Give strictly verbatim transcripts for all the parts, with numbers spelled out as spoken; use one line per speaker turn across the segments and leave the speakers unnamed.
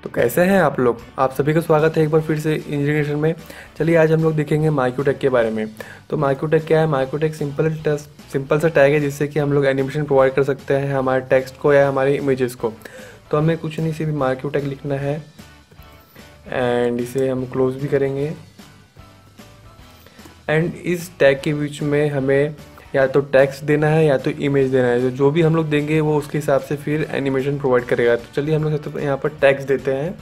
तो कैसे हैं आप लोग। आप सभी का स्वागत है एक बार फिर से इंजीनियरिंग में। चलिए आज हम लोग देखेंगे माइक्रोटेक के बारे में। तो माइक्रोटेक क्या है? माइक्रोटेक सिंपल टेस्ट सिंपल सा टैग है जिससे कि हम लोग एनिमेशन प्रोवाइड कर सकते हैं हमारे टेक्स्ट को या हमारे इमेजेस को। तो हमें कुछ नहीं, सिर्फ माइक्रोटेक लिखना है एंड इसे हम क्लोज भी करेंगे। एंड इस टैग के बीच में हमें या तो टेक्स्ट देना है या तो इमेज देना है। तो जो भी हम लोग देंगे वो उसके हिसाब से फिर एनिमेशन प्रोवाइड करेगा। तो चलिए हम लोग सबसे पहले यहाँ पर टेक्स्ट देते हैं।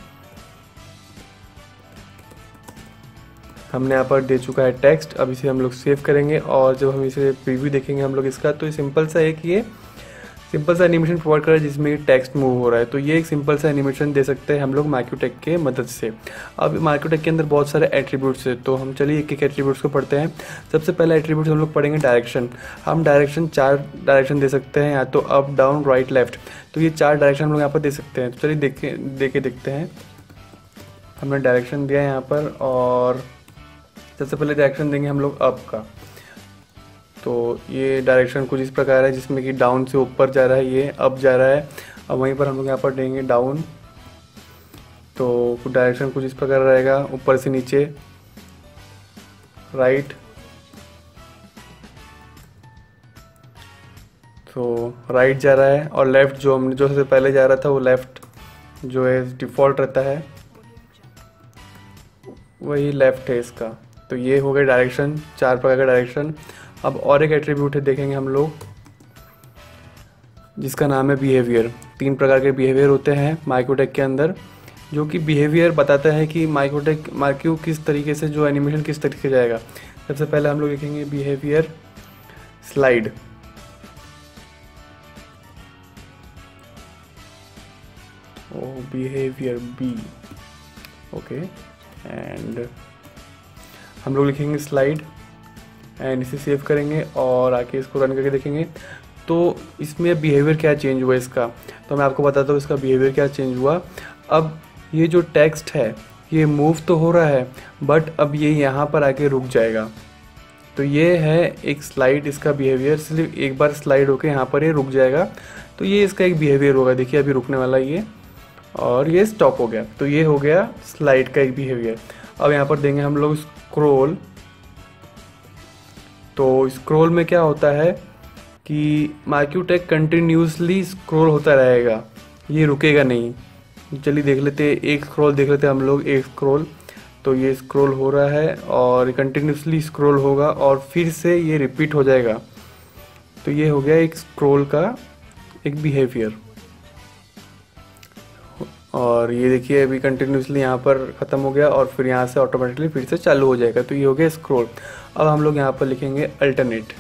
हमने यहाँ पर दे चुका है टेक्स्ट। अब इसे हम लोग सेव करेंगे और जब हम इसे प्रीव्यू देखेंगे हम लोग इसका, तो ये सिंपल सा एक ये सिंपल सा एनिमेशन प्रोवाइड कर रहा है जिसमें टेक्स्ट मूव हो रहा है। तो ये एक सिंपल सा एनिमेशन दे सकते हैं हम लोग माइक्रोटेक के मदद से। अब माइक्रोटेक के अंदर बहुत सारे एट्रीब्यूट्स है, तो हम चलिए एक एक एट्रीब्यूट्स को पढ़ते हैं। सबसे पहला एट्रीब्यूट हम लोग पढ़ेंगे डायरेक्शन। हम डायरेक्शन चार डायरेक्शन दे सकते हैं, या तो अप, डाउन, राइट, लेफ्ट। तो ये चार डायरेक्शन हम लोग यहाँ पर दे सकते हैं। तो चलिए देखे दे के देखते हैं। हमने डायरेक्शन दिया है यहाँ पर, और सबसे पहले डायरेक्शन देंगे हम लोग अप का। तो ये डायरेक्शन कुछ इस प्रकार है जिसमें कि डाउन से ऊपर जा रहा है, ये अप जा रहा है। अब वहीं पर हम लोग यहाँ पर देंगे डाउन, तो डायरेक्शन कुछ इस प्रकार रहेगा, ऊपर से नीचे। राइट, तो राइट जा रहा है। और लेफ्ट जो हमने जो सबसे पहले जा रहा था वो लेफ्ट जो है डिफ़ॉल्ट रहता है, वही लेफ्ट है इसका। तो ये हो गया डायरेक्शन, चार प्रकार का डायरेक्शन। अब और एक एट्रीब्यूट है देखेंगे हम लोग जिसका नाम है बिहेवियर। तीन प्रकार के बिहेवियर होते हैं माइक्रोटेक के अंदर, जो कि बिहेवियर बताता है कि माइक्रोटेक माइक्रो किस तरीके से जो एनिमेशन किस तरीके से जाएगा। सबसे पहले हम लोग लिखेंगे बिहेवियर स्लाइड। ओ बिहेवियर बी, ओके। एंड हम लोग लिखेंगे स्लाइड एंड इसे सेव करेंगे और आके इसको रन करके देखेंगे। तो इसमें बिहेवियर क्या चेंज हुआ इसका, तो मैं आपको बताता हूँ इसका बिहेवियर क्या चेंज हुआ। अब ये जो टेक्स्ट है ये मूव तो हो रहा है, बट अब ये यहाँ पर आके रुक जाएगा। तो ये है एक स्लाइड, इसका बिहेवियर सिर्फ एक बार स्लाइड होके यहाँ पर ये रुक जाएगा। तो ये इसका एक बिहेवियर होगा। देखिए अभी रुकने वाला ये, और ये स्टॉप हो गया। तो ये हो गया स्लाइड का एक बिहेवियर। अब यहाँ पर देंगे हम लोग स्क्रोल। तो स्क्रॉल में क्या होता है कि माइक्रोटेक कंटिन्यूसली स्क्रॉल होता रहेगा, ये रुकेगा नहीं। चलिए देख लेते हैं, एक स्क्रॉल देख लेते हैं हम लोग। एक स्क्रॉल, तो ये स्क्रॉल हो रहा है और कंटिन्यूसली स्क्रॉल होगा और फिर से ये रिपीट हो जाएगा। तो ये हो गया एक स्क्रॉल का एक बिहेवियर। और ये देखिए अभी कंटिन्यूसली यहाँ पर ख़त्म हो गया और फिर यहाँ से ऑटोमेटिकली फिर से चालू हो जाएगा। तो ये हो गया स्क्रॉल। अब हम लोग यहाँ पर लिखेंगे अल्टरनेट।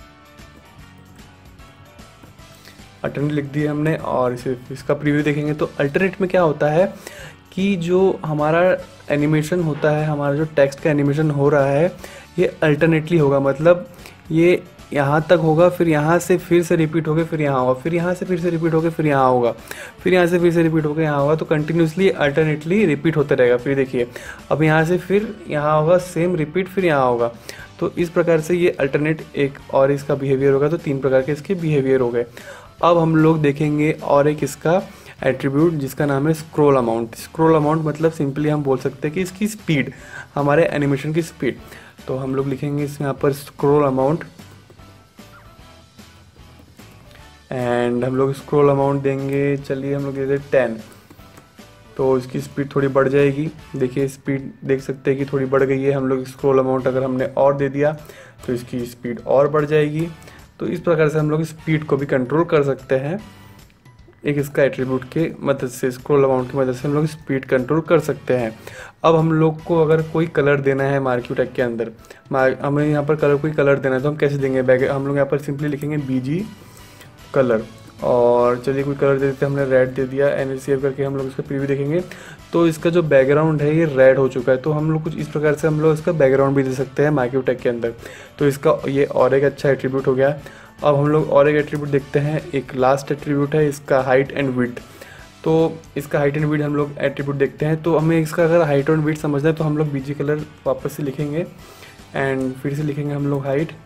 अल्टरनेट लिख दिया हमने और इसे इसका प्रीव्यू देखेंगे। तो अल्टरनेट में क्या होता है कि जो हमारा एनिमेशन होता है, हमारा जो टेक्स्ट का एनिमेशन हो रहा है, ये अल्टरनेटली होगा। मतलब ये यहाँ तक होगा, फिर यहाँ से फिर से रिपीट होकर फिर यहाँ होगा, फिर यहाँ से फिर से रिपीट होकर फिर यहाँ होगा, फिर यहाँ से फिर से रिपीट होकर यहाँ होगा। तो कंटिन्यूसली अल्टरनेटली रिपीट होता रहेगा। फिर देखिए अब यहाँ से फिर यहाँ होगा, सेम रिपीट, फिर यहाँ होगा। तो इस प्रकार से ये अल्टरनेट एक और इसका बिहेवियर होगा। तो तीन प्रकार के इसके बिहेवियर हो गए। अब हम लोग देखेंगे और एक इसका एट्रीब्यूट जिसका नाम है स्क्रॉल अमाउंट। स्क्रॉल अमाउंट मतलब सिंपली हम बोल सकते हैं कि इसकी स्पीड, हमारे एनिमेशन की स्पीड। तो हम लोग लिखेंगे इसमें यहाँ पर स्क्रॉल अमाउंट एंड हम लोग स्क्रॉल अमाउंट देंगे, चलिए हम लोग दे दें टेन। तो इसकी स्पीड थोड़ी बढ़ जाएगी। देखिए स्पीड देख सकते हैं कि थोड़ी बढ़ गई है। हम लोग स्क्रॉल अमाउंट अगर हमने और दे दिया तो इसकी स्पीड और बढ़ जाएगी। तो इस प्रकार से हम लोग स्पीड को भी कंट्रोल कर सकते हैं एक इसका एट्रीब्यूट के मदद से। स्क्रॉल अमाउंट की मदद से हम लोग स्पीड कंट्रोल कर सकते हैं। अब हम लोग को अगर कोई कलर देना है माइक्रोटेक के अंदर, हमें यहाँ पर कलर कोई कलर देना है, तो हम कैसे देंगे? बैक हम लोग यहाँ पर सिंपली लिखेंगे बीजी कलर। और चलिए कोई कलर दे देते हैं, हमने रेड दे दिया एंड सेव करके हम लोग इसका प्रीव्यू देखेंगे। तो इसका जो बैकग्राउंड है ये रेड हो चुका है। तो हम लोग कुछ इस प्रकार से हम लोग इसका बैकग्राउंड भी दे सकते हैं माइक्रोटेक के अंदर। तो इसका ये और एक अच्छा एट्रीब्यूट हो गया। अब हम लोग और एक एट्रीब्यूट देखते हैं। एक लास्ट एट्रीब्यूट है इसका हाइट एंड विड्थ। तो इसका हाइट एंड विड्थ हम लोग एट्रीब्यूट देखते हैं। तो हमें इसका अगर हाइट एंड विड्थ समझना है तो हम लोग बीजी कलर वापस से लिखेंगे एंड फिर से लिखेंगे हम लोग हाइट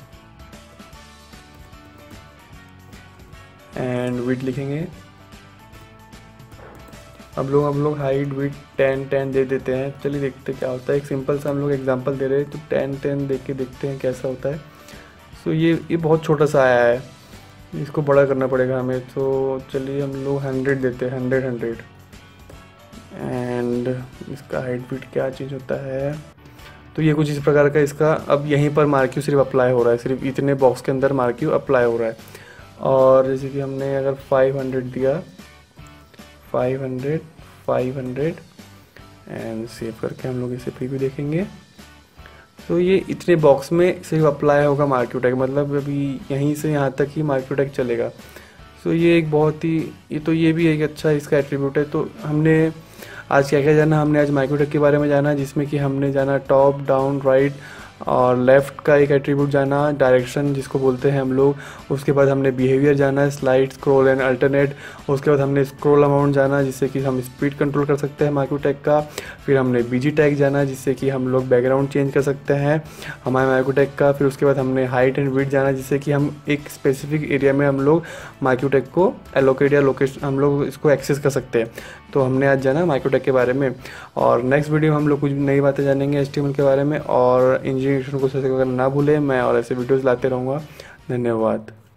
एंड विड्थ लिखेंगे। अब लोग हम लोग हाइट विथ टेन टेन दे देते हैं। चलिए देखते क्या होता है। एक सिंपल सा हम लोग एग्जांपल दे रहे हैं, तो टेन टेन देख के देखते हैं कैसा होता है। सो ये ये बहुत छोटा सा आया है, इसको बड़ा करना पड़ेगा हमें। तो चलिए हम लोग हंड्रेड देते हैं, हंड्रेड हंड्रेड एंड इसका हाइट विथ क्या चीज़ होता है। तो ये कुछ इस प्रकार का इसका अब यहीं पर मार्क्यू सिर्फ अप्लाई हो रहा है, सिर्फ इतने बॉक्स के अंदर मार्क्यू अप्लाई हो रहा है। और जैसे कि हमने अगर फाइव हंड्रेड दिया, five hundred five hundred and save करके हम लोग इसे प्रीव्यू देखेंगे। तो ये इतने बॉक्स में सिर्फ अप्लाई होगा मार्क्यू टैग, मतलब अभी यहीं से यहाँ तक ही मार्क्यू टैग चलेगा। सो ये एक बहुत ही ये तो ये भी एक अच्छा इसका एट्रीब्यूट है। तो हमने आज क्या क्या जाना, हमने आज मार्क्यू टैग के बारे में जाना, जिसमें कि हमने जाना टॉप डाउन राइट और लेफ़्ट का एक एट्रीब्यूट जाना, डायरेक्शन जिसको बोलते हैं हम लोग। उसके बाद हमने बिहेवियर जाना, स्लाइड स्क्रॉल एंड अल्टरनेट। उसके बाद हमने स्क्रॉल अमाउंट जाना, जिससे कि हम स्पीड कंट्रोल कर सकते हैं मार्क्यू टैग का। फिर हमने बीजी टैग जाना, जिससे कि हम लोग बैकग्राउंड चेंज कर सकते हैं हमारे मार्क्यू टैग का। फिर उसके बाद हमने हाइट एंड विड्थ जाना, जिससे कि हम एक स्पेसिफिक एरिया में हम लोग मार्क्यू टैग को एलोकेट या लोकेशन हम लोग इसको एक्सेस कर सकते हैं। तो हमने आज जाना मार्क्यू टैग के बारे में, और नेक्स्ट वीडियो में हम लोग कुछ नई बातें जानेंगे एचटीएमएल के बारे में। और इंजीनियरिंग को सब्सक्राइब करना ना भूलें, मैं और ऐसे वीडियोस लाते रहूँगा। धन्यवाद।